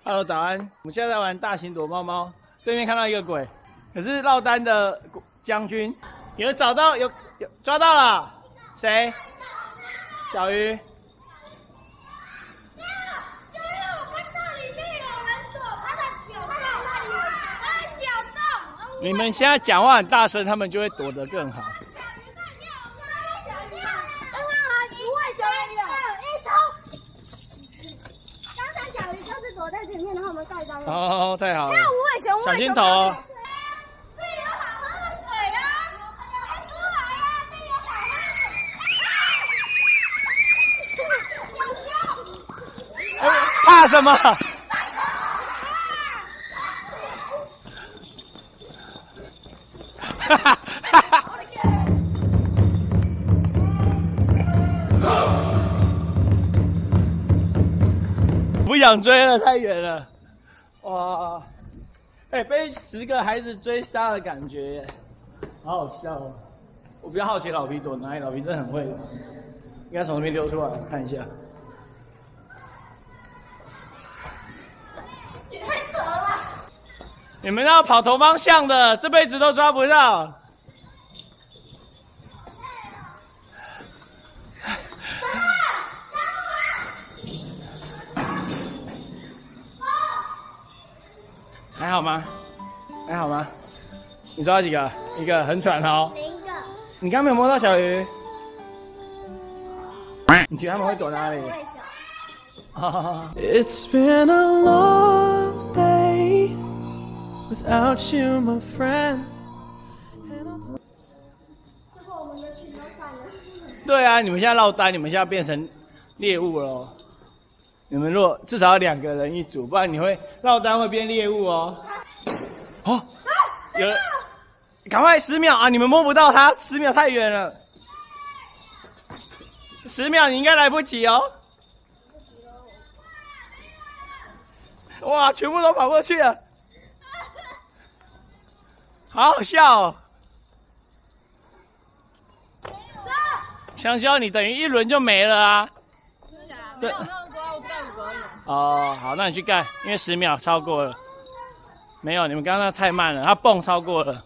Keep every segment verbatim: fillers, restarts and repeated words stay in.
Hello， 早安！我们现在在玩大型躲猫猫，对面看到一个鬼，可是落单的将军有找到，有有抓到了，谁？小鱼。你们现在讲话很大声，他们就会躲得更好。 躲在前面，然后我们盖章。 哦，太好了！ 还有无尾熊， 小心头哦。 这里有好喝的水啊！快出来啊！这里有好喝的水。 怕什么？哈哈哈哈！不想追了，太远了。哇，哎、欸，被十个孩子追杀的感觉耶，好好笑哦。我比较好奇老皮躲哪里，老皮真的很会，应该从那边溜出来，我看一下。 也太扯了吧！ 你们要跑同方向的，这辈子都抓不到。还好吗？还好吗？你抓几个？一个，很喘哦。 零个。 你刚没有摸到小鱼。你觉得他们会躲哪里？It's been a long day without you, my friend. 这个我们的群都散了。 对啊，你们现在落单，你们现在变成猎物了。你们如果至少要两个人一组，不然你会落单会变猎物哦。哦，有，赶快十秒啊！你们摸不到它，十秒太远了。十秒你应该来不及哦。哇，全部都跑过去了，好好笑哦。香蕉，你等于一轮就没了啊。对。哦，好，那你去盖，因为十秒超过了。没有，你们刚刚太慢了，它蹦超过了。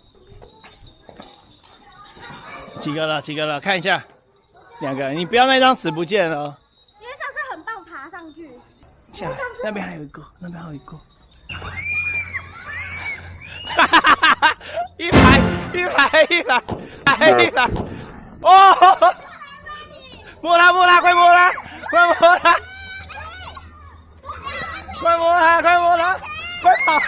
几个了？几个了？看一下，两个。你不要那张纸不见了、哦。 因为上次很棒，爬上去。 下来，那边还有一个，那边还有一个。哈哈哈哈！一排，一排，一排，一排。哦！摸它，摸它，快摸它，快摸它！快摸它，快摸它，快跑！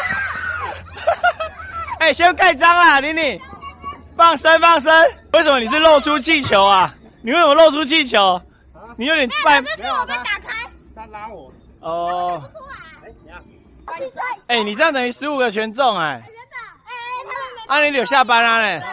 哎、欸，先盖章啦，玲玲，放生放生。为什么你是露出气球啊？你为什么露出气球？你有点半。 这次我被打开。 他拉我。哦。 不出来。哎，怎样？ 哎、欸，你这样等于十五个全中哎、欸。 真的。哎、欸，他们没。 啊，你有下班啦嘞？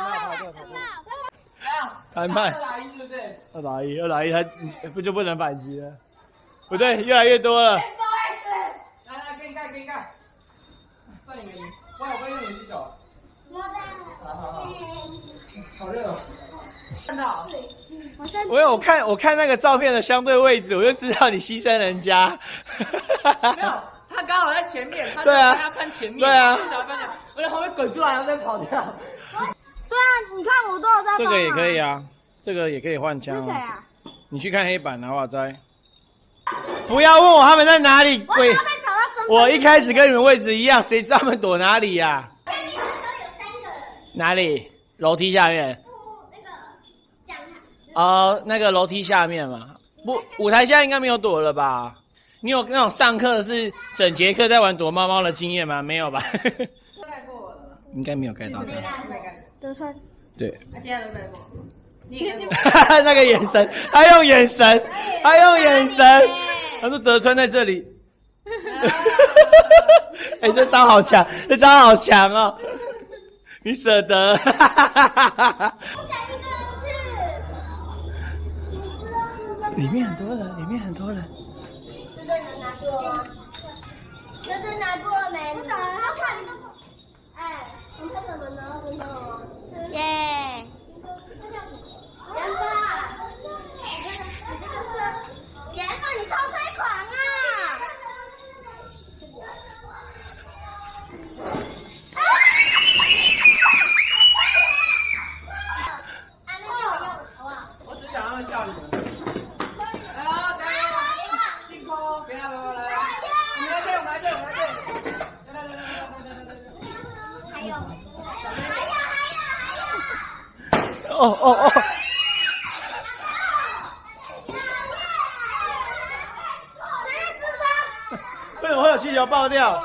谈判。二打一对不对？二打一，二打一，他不就不能反击了？不对，越来越多了。来来，给你盖，给你盖。算你们赢。我有会用你的气球。 摸到。 好好好。好热哦。看到。 我有我看我看那个照片的相对位置，我就知道你牺牲人家。 没有，他刚好在前面，他对啊， 他看前面， 对啊， 而且后面滚出来，然后再跑掉。 对啊，你看我都有在。 这个也可以啊，这个也可以换枪、啊。 是谁啊？ 你去看黑板啊，哇塞！不要问我他们在哪里， 我被找到真。 我一开始跟你们位置一样，谁知道他们躲哪里呀、啊？ 这里都有三个人。 哪里？楼梯下面。 那个讲台。 哦，那个楼梯下面嘛。不，舞台下应该没有躲了吧？你有那种上课是整节课在玩躲猫猫的经验吗？没有吧？ 盖过了。 应该没有盖到他。 德川。 对。 他现在都盖过。你也盖过。 那个眼神，他用眼神，他用眼神。他说德川在这里。哎、欸，这招好强，这招好强哦！你舍得？里面很多人，里面很多人。 这对能拿过了吗？这对拿过了没？不打了，他快！哎，你看怎么呢？你看我。耶！元芳，你这个，你这个是元芳，你偷窥狂啊！ 哦哦哦！为什么会有气球爆掉？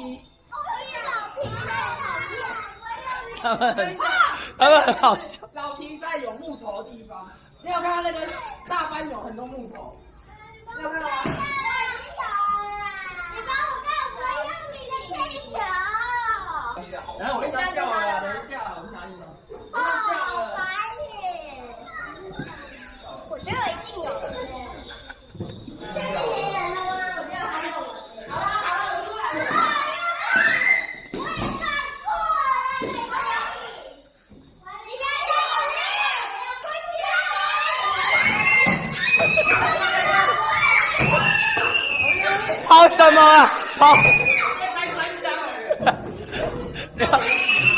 他们很，他们很好笑。 老皮在有木头的地方，你有看到那个大班有很多木头？你有看到吗？ 你帮我看我用你的气球。 然后我跟他笑了，等一下，我去哪里了？ 好烦耶！我觉得我一定有的。确定没人了吗？我觉得还有。好了好了，我出来了。我也看过了，我有你。你别有你， 跑什么啊？跑！ 开三枪了。